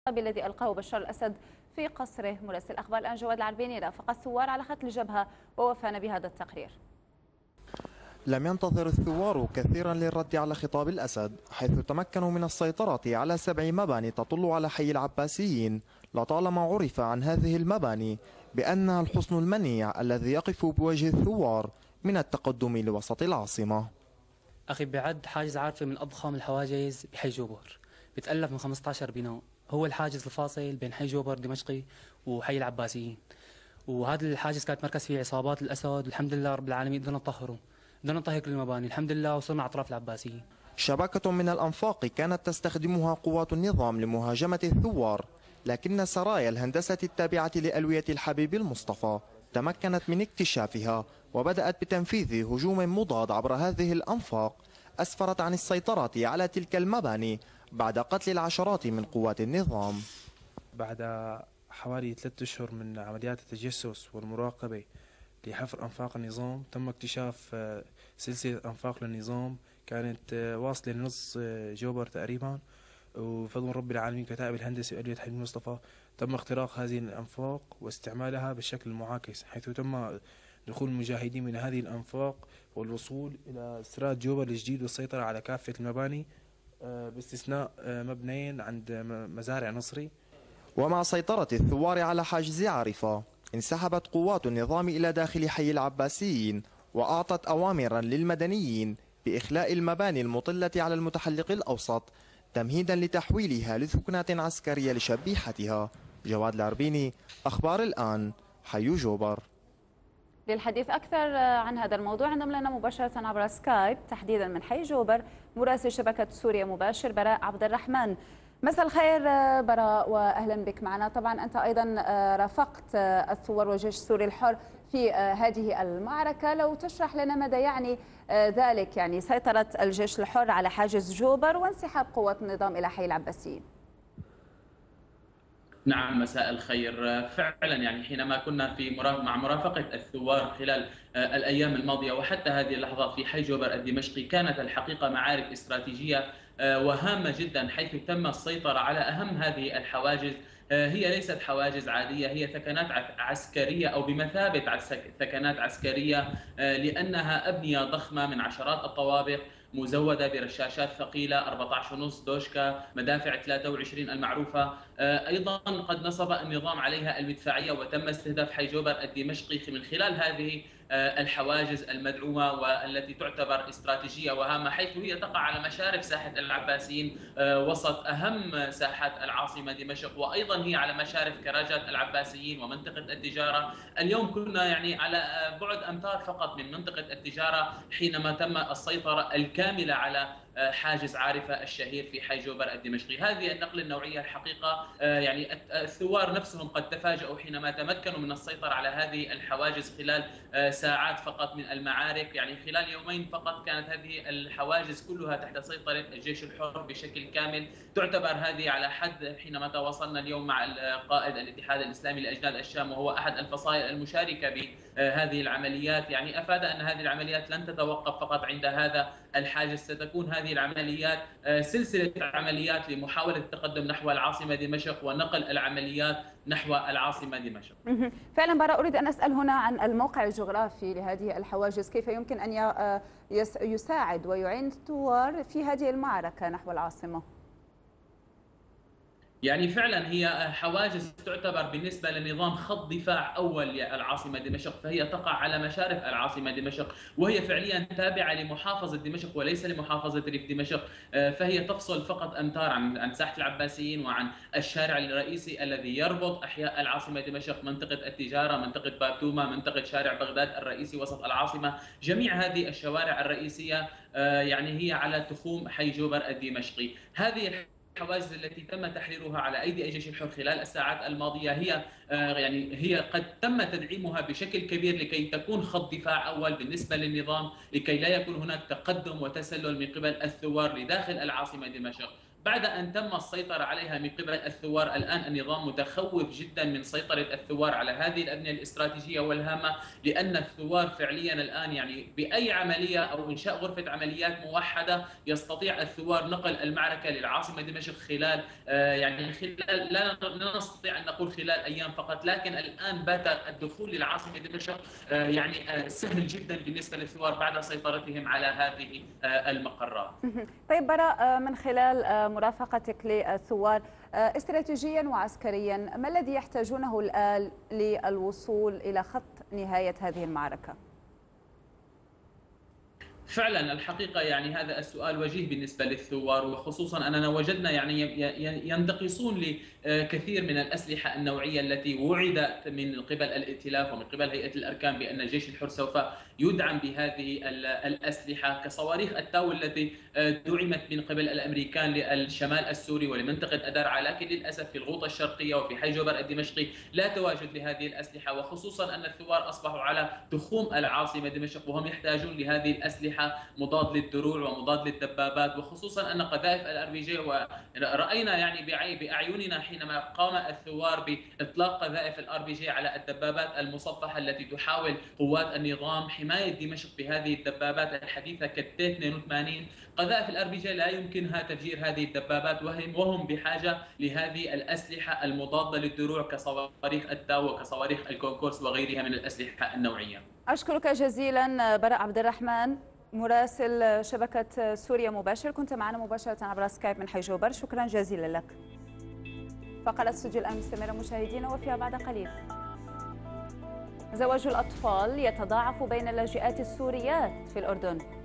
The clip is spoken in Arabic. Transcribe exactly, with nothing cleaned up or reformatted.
الخطاب الذي ألقاه بشار الأسد في قصره. مراسل أخبار الآن جواد العربيني رافق الثوار على خط الجبهة ووفانا بهذا التقرير. لم ينتظر الثوار كثيرا للرد على خطاب الأسد، حيث تمكنوا من السيطرة على سبع مباني تطل على حي العباسيين. لطالما عرف عن هذه المباني بأنها الحصن المنيع الذي يقف بوجه الثوار من التقدم لوسط العاصمة. أخي بعد حاجز عارفة من أضخم الحواجز بحي جوبر، بتألف من خمسة عشر بناء، هو الحاجز الفاصل بين حي جوبر دمشقي وحي العباسيين. وهذا الحاجز كانت مركز فيه عصابات الأسد، والحمد لله رب العالمين قدرنا نطهره، قدرنا نطهر كل المباني الحمد لله، وصلنا على أطراف العباسيين. شبكة من الأنفاق كانت تستخدمها قوات النظام لمهاجمة الثوار، لكن سرايا الهندسة التابعة لألوية الحبيب المصطفى تمكنت من اكتشافها وبدأت بتنفيذ هجوم مضاد عبر هذه الأنفاق أسفرت عن السيطرة على تلك المباني بعد قتل العشرات من قوات النظام. بعد حوالي ثلاثة أشهر من عمليات التجسس والمراقبة لحفر أنفاق النظام، تم اكتشاف سلسلة أنفاق للنظام كانت واصلة لنص جوبر تقريبا، وبفضل رب العالمين كتائب الهندسة وألوية حبيب المصطفى تم اختراق هذه الأنفاق واستعمالها بالشكل المعاكس، حيث تم دخول المجاهدين من هذه الأنفاق والوصول إلى سراد جوبر الجديد والسيطرة على كافة المباني باستثناء مبنيين عند مزارع نصري. ومع سيطرة الثوار على حاجز عارفة انسحبت قوات النظام إلى داخل حي العباسيين وأعطت أوامرا للمدنيين بإخلاء المباني المطلة على المتحلق الأوسط تمهيدا لتحويلها لثكنات عسكرية لشبيحتها. جواد العربيني، أخبار الآن، حي جوبر. للحديث أكثر عن هذا الموضوع انضم لنا مباشرة عبر سكايب تحديدا من حي جوبر مراسل شبكة سوريا مباشر براء عبد الرحمن. مساء الخير براء وأهلا بك معنا. طبعا أنت أيضا رافقت الثوار والجيش السوري الحر في هذه المعركة، لو تشرح لنا ماذا يعني ذلك، يعني سيطرة الجيش الحر على حاجز جوبر وانسحاب قوات النظام إلى حي العباسيين. نعم، مساء الخير. فعلا يعني حينما كنا في مع مرافقة الثوار خلال الأيام الماضية وحتى هذه اللحظة في حي جوبر الدمشقي، كانت الحقيقة معارك استراتيجية وهامة جدا، حيث تم السيطرة على أهم هذه الحواجز. هي ليست حواجز عادية، هي ثكنات عسكرية أو بمثابة ثكنات عسكرية، لأنها أبنية ضخمة من عشرات الطوابق مزودة برشاشات ثقيلة أربعة عشر ونص دوشكا، مدافع ثلاثة وعشرين المعروفة. أيضا قد نصب النظام عليها المدفعية وتم استهداف حي جوبر الدمشقي من خلال هذه الحواجز المدعومة والتي تعتبر استراتيجية وهامة، حيث هي تقع على مشارف ساحة العباسيين وسط أهم ساحات العاصمة دمشق، وأيضا هي على مشارف كراجات العباسيين ومنطقة التجارة. اليوم كنا يعني على بعد أمتار فقط من منطقة التجارة حينما تم السيطرة الكاملة على حاجز عارفة الشهير في حي جوبر الدمشقي. هذه النقلة النوعية الحقيقة يعني الثوار نفسهم قد تفاجؤوا حينما تمكنوا من السيطرة على هذه الحواجز خلال ساعات فقط من المعارك. يعني خلال يومين فقط كانت هذه الحواجز كلها تحت سيطرة الجيش الحر بشكل كامل. تعتبر هذه على حد حينما تواصلنا اليوم مع قائد الاتحاد الإسلامي لأجناد الشام وهو أحد الفصائل المشاركة بهذه العمليات، يعني أفاد أن هذه العمليات لن تتوقف فقط عند هذا الحاجز، ستكون هذه العمليات سلسلة عمليات لمحاولة التقدم نحو العاصمة دمشق ونقل العمليات نحو العاصمة دمشق. فعلا براء، أريد أن أسأل هنا عن الموقع الجغرافي لهذه الحواجز، كيف يمكن أن يساعد ويعين الثوار في هذه المعركة نحو العاصمة؟ يعني فعلا هي حواجز تعتبر بالنسبة للنظام خط دفاع أول للعاصمة دمشق، فهي تقع على مشارف العاصمة دمشق، وهي فعليا تابعة لمحافظة دمشق وليس لمحافظة ريف دمشق، فهي تفصل فقط أمتار عن عن ساحة العباسيين وعن الشارع الرئيسي الذي يربط أحياء العاصمة دمشق، منطقة التجارة، منطقة بابتومة، منطقة شارع بغداد الرئيسي وسط العاصمة. جميع هذه الشوارع الرئيسية يعني هي على تخوم حي جوبر الدمشقي. هذه الحواجز التي تم تحريرها على ايدي الجيش الحر خلال الساعات الماضيه هي يعني هي قد تم تدعيمها بشكل كبير لكي تكون خط دفاع اول بالنسبه للنظام، لكي لا يكون هناك تقدم وتسلل من قبل الثوار لداخل العاصمه دمشق. بعد أن تم السيطرة عليها من قبل الثوار. الآن النظام متخوف جدا من سيطرة الثوار على هذه الأبنية الاستراتيجية والهامة، لأن الثوار فعليا الآن يعني بأي عملية أو إنشاء غرفة عمليات موحدة يستطيع الثوار نقل المعركة للعاصمة دمشق خلال يعني خلال لا نستطيع أن نقول خلال أيام فقط، لكن الآن بات الدخول للعاصمة دمشق يعني سهل جدا بالنسبة للثوار بعد سيطرتهم على هذه المقرات. طيب براء، من خلال مرافقتك للثوار استراتيجيا وعسكريا، ما الذي يحتاجونه الآن للوصول إلى خط نهاية هذه المعركة؟ فعلا الحقيقة يعني هذا السؤال وجيه بالنسبة للثوار، وخصوصا أننا وجدنا يعني ينتقصون لكثير من الأسلحة النوعية التي وعدت من قبل الائتلاف ومن قبل هيئة الأركان بأن الجيش الحر سوف يدعم بهذه الأسلحة، كصواريخ التاو التي دعمت من قبل الأمريكان للشمال السوري ولمنطقة أدرعا، لكن للأسف في الغوطة الشرقية وفي حي جبر الدمشقي لا تواجد لهذه الأسلحة، وخصوصا أن الثوار أصبحوا على تخوم العاصمة دمشق وهم يحتاجون لهذه الأسلحة مضاد للدروع ومضاد للدبابات، وخصوصا أن قذائف الار بي جي، ورأينا يعني بأعيننا حينما قام الثوار بإطلاق قذائف الار بي جي على الدبابات المصفحة التي تحاول قوات النظام حماية دمشق بهذه الدبابات الحديثة كالتي اثنين وثمانين. قذائف الار بي جي لا يمكنها تفجير هذه الدبابات، وهم وهم بحاجة لهذه الأسلحة المضادة للدروع كصواريخ التاو وكصواريخ الكونكورس وغيرها من الأسلحة النوعية. أشكرك جزيلا براء عبد الرحمن، مراسل شبكة سوريا مباشر، كنت معنا مباشرة عبر سكايب من حي جوبر، شكرا جزيلا لك. فقرة سجل الآن مستمرة مشاهدينا، وفيها بعد قليل: زواج الأطفال يتضاعف بين اللاجئات السوريات في الأردن.